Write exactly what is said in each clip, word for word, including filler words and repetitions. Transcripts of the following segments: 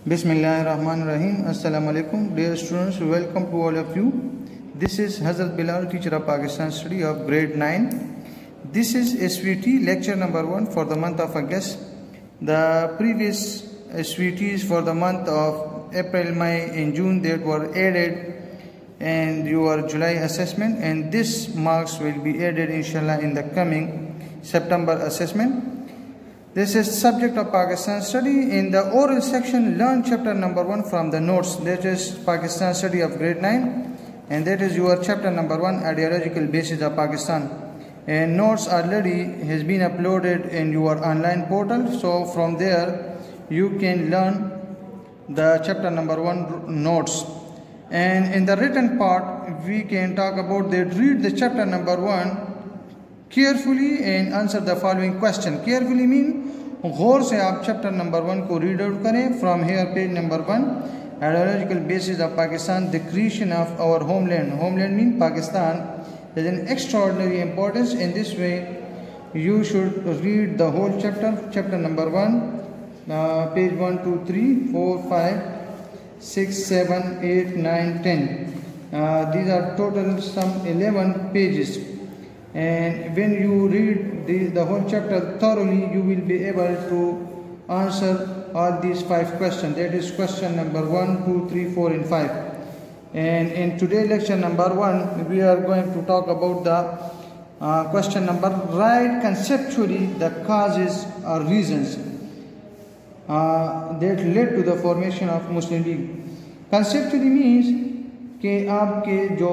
Bismillahirrahmanirrahim. Assalamu alaikum. Dear students, welcome to all of you. This is Hazrat Bilal, teacher of Pakistan study of grade nine. This is S V T lecture number one for the month of August. The previous S V Ts for the month of April, May and June that were added and your July assessment, and this marks will be added inshallah in the coming September assessment. This is subject of Pakistan study. In the oral section, learn chapter number one from the notes. That is Pakistan study of grade nine, and that is your chapter number one, ideological basis of Pakistan. And notes already has been uploaded in your online portal, so from there you can learn the chapter number one notes. And in the written part, we can talk about that. Read the chapter number one carefully and answer the following question. Carefully mean गौर से आप chapter number one को read out करें. From here page number one, ideological basis of Pakistan, the creation of our homeland. Homeland mean Pakistan is an extraordinary importance. In this way you should read the whole chapter. Chapter number one, uh, page one, two, three, four, five, six, seven, eight, nine, ten. Uh, these are total some eleven pages. And when you read the, the whole chapter thoroughly, you will be able to answer all these five questions. That is question number one, two, three, four and five. And in today's lecture number one, we are going to talk about the uh, question number, write conceptually the causes or reasons uh, that led to the formation of Muslim League. Conceptually means कि आपके जो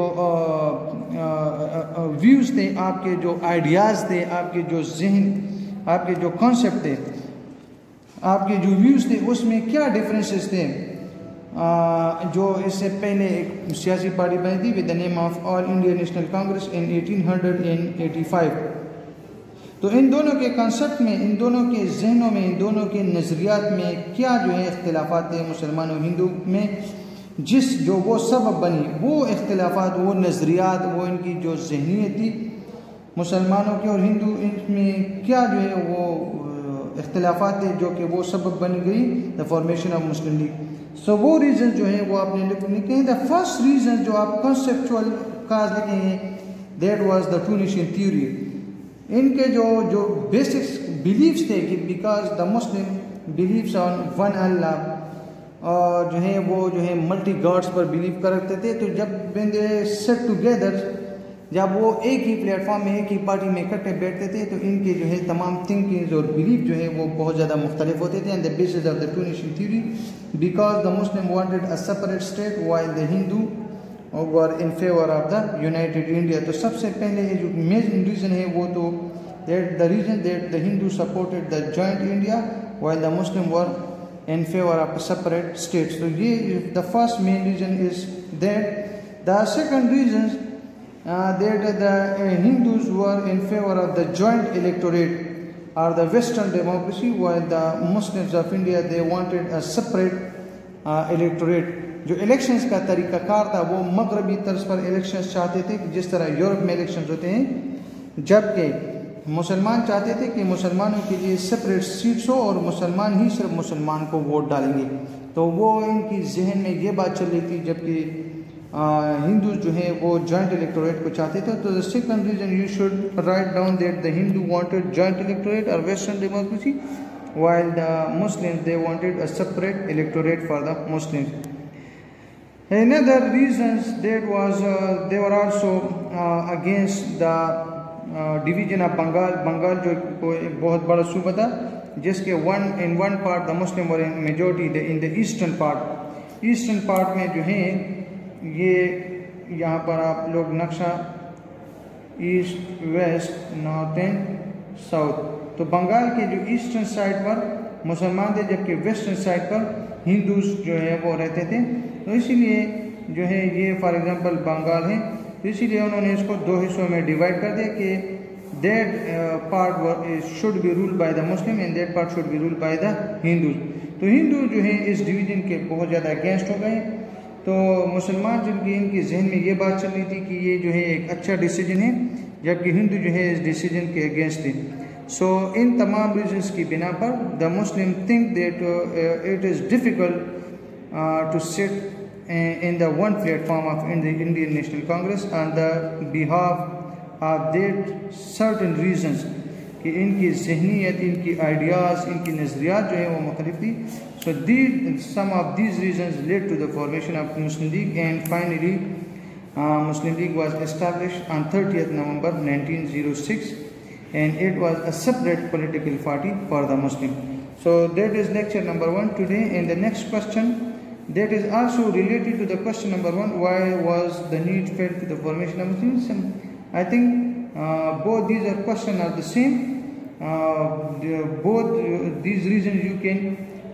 views थे, आपके जो ideas थे, आपके जो जहन, आपके जो कॉन्सेप्ट थे, आपके जो व्यूज़ थे, उसमें क्या डिफरेंसेस थे. uh, जो इससे पहले एक सियासी पार्टी बनी थी with the name of all India national congress in eighteen eighty five. तो इन दोनों के कॉन्सेप्ट में, इन दोनों के जहनों में, इन दोनों के नज़रियात में क्या जो है इख्तिलाफात थे मुसलमान और हिंदू में, जिस जो वो सबब बनी, वो इख्तिलाफात, वो नज़रियात, वो इनकी जो जहनीत थी मुसलमानों के और हिंदू, इनमें क्या जो है वो इख्तिलाफात थे जो कि वो सबब बन गई the formation of Muslim league. So वो रीज़न जो है वो आपने लिखे हैं. द फर्स्ट रीज़न जो आप कॉन्सेप्चुअल काज लिखे हैं, that was the two nation theory. इनके जो जो बेसिक्स बिलीव्स थे कि because the Muslim believes on one Allah, और जो है वो जो है मल्टी गॉड्स पर बिलीव करते थे. तो जब व्हेन दे सेट टुगेदर, जब वो एक ही प्लेटफॉर्म में, एक ही पार्टी में इकट्ठे बैठते थे, तो इनके जो है तमाम थिंकिंग और बिलीफ जो है वो बहुत ज़्यादा मुख्तलिफ होते थे. And the basis of the two nation theory, because the Muslim wanted a separate state while the Hindu were in favour of the united India. तो सबसे पहले ये जो मेन रीज़न है वो तो that the reason that the Hindu supported the joint India while the Muslim were in favor of separate states. So ye, the first main reason is that. The second reason uh, that the uh, Hindus were in favor of the joint electorate or the Western democracy, while the Muslims of India they wanted a separate uh, electorate. जो elections का तरीक़ाकार था वो मगरबी तर्ज पर elections चाहते थे जिस तरह यूरोप में elections होते हैं, जबकि मुसलमान चाहते थे कि मुसलमानों के लिए सेपरेट सीट्स हो और मुसलमान ही सिर्फ मुसलमान को वोट डालेंगे. तो वो इनकी जहन में ये बात चल रही थी, जबकि हिंदू जो है वो जॉइंट इलेक्टोरेट को चाहते थे. तो the second reason you should write down that the Hindu wanted joint electorate और western democracy, while the Muslims they wanted a separate electorate for the Muslims. Another reasons that was uh, they were also uh, against the division of Bengal. Bengal जो एक बहुत बड़ा सूबा था जिसके one in one part the Muslim और in majority in the eastern part. Eastern part में जो है ये यहाँ पर आप लोग नक्शा east, west, north and south. तो बंगाल के जो ईस्टर्न साइड पर मुसलमान थे, जबकि वेस्टर्न साइड पर हिंदूज जो है वो रहते थे. तो इसीलिए जो है ये फॉर एग्जांपल बंगाल है, तो इसीलिए उन्होंने इसको दो हिस्सों में डिवाइड कर दिया कि that part should be ruled by the Muslim and that part should be ruled by the Hindus. तो हिंदू जो है इस डिवीजन के बहुत ज़्यादा अगेंस्ट हो गए. तो मुसलमान जिनकी इनके जहन में ये बात चल रही थी कि ये जो है एक अच्छा डिसीजन है, जबकि हिंदू जो है इस डिसीजन के अगेंस्ट थे. सो इन तमाम रीजन्स की बिना पर the Muslim think that it is difficult to sit in the one platform of in the Indian National Congress on the behalf of that certain reasons कि इनकी ज़हनीत, इनकी आइडियाज़, इनकी नज़रियात जो है वो मुख्तलिफ थी. So these some of these reasons led to the formation of Muslim League, and finally uh, Muslim League was established on thirtieth November nineteen oh six, and it was a separate political party for the Muslim. So that is lecture number one today, and the next question that is also related to the question number one, why was the need felt to the formation of Muslims? And I think uh, both these are questions are the same. Uh, the, both uh, these reasons you can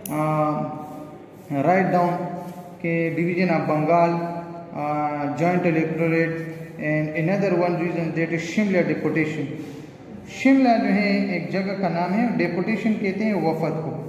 uh, write down. Okay, division of Bengal, uh, joint electorate, and another one reason that is Shimla deputation. Shimla जो है एक जगह का नाम है, deputation कहते हैं वफद को.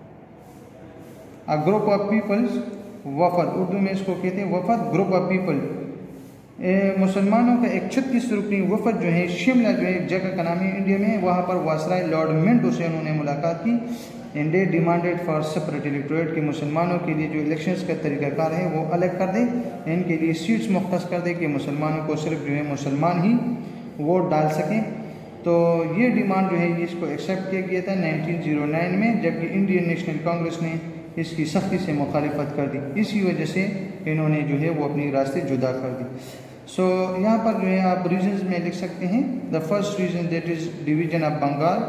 अ ग्रुप ऑफ पीपल्स, वफद उर्दू में इसको कहते हैं वफद, ग्रुप ऑफ पीपल. मुसलमानों का एक छत्तीस रुकनी वफद जो है शिमला जो है एक जगह का नाम है इंडिया में, वहाँ पर वासराय लॉर्ड मिंटो से उन्होंने मुलाकात की. And they demanded for separate electorate कि मुसलमानों के लिए जो इलेक्शंस का तरीक़ाकार है वो अलग कर दे, इनके लिए सीट्स मुख्तस कर दे कि मुसलमानों को सिर्फ जो है मुसलमान ही वोट डाल सकें. तो ये डिमांड जो है इसको एक्सेप्ट किया गया था नाइनटीन ओ नाइन में, जबकि इंडियन नेशनल कांग्रेस ने इसकी सख्ती से मुखालिफत कर दी. इसी वजह से इन्होंने जो है वो अपनी रास्ते जुदा कर दी. सो so, यहाँ पर जो है आप रीजन्स में लिख सकते हैं. The first reason that is division of Bengal,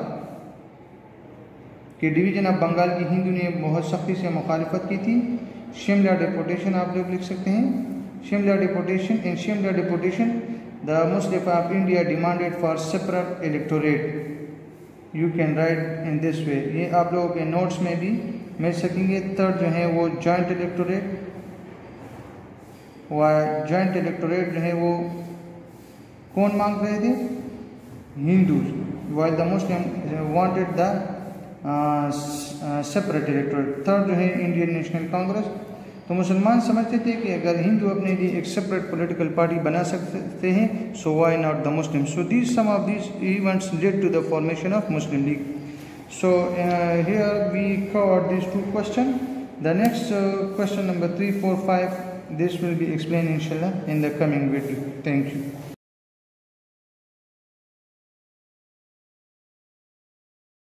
कि डिवीजन ऑफ बंगाल की हिंदू ने बहुत सख्ती से मुखालिफत की थी. शिमला डिपोटेशन आप लोग लिख सकते हैं. Shimla deputation in Shimla deputation the Muslim of India demanded for separate electorate. You can write in this way. ये आप लोगों के नोट्स में भी मिल सकेंगे. थर्ड जो है वो जॉइंट इलेक्टोरेट, व जॉइंट इलेक्टोरेट जो है वो कौन मांग रहे थे? Hindus. while the Muslim wanted the separate electorate. Third जो है इंडियन नेशनल कांग्रेस. तो मुसलमान समझते थे कि अगर हिंदू अपने लिए एक सेपरेट पॉलिटिकल पार्टी बना सकते हैं, so why not the Muslim. So these some of these events led to the formation of Muslim league. So here we covered this two question. The next question number three four five, this will be explained inshallah in the coming video. Thank you.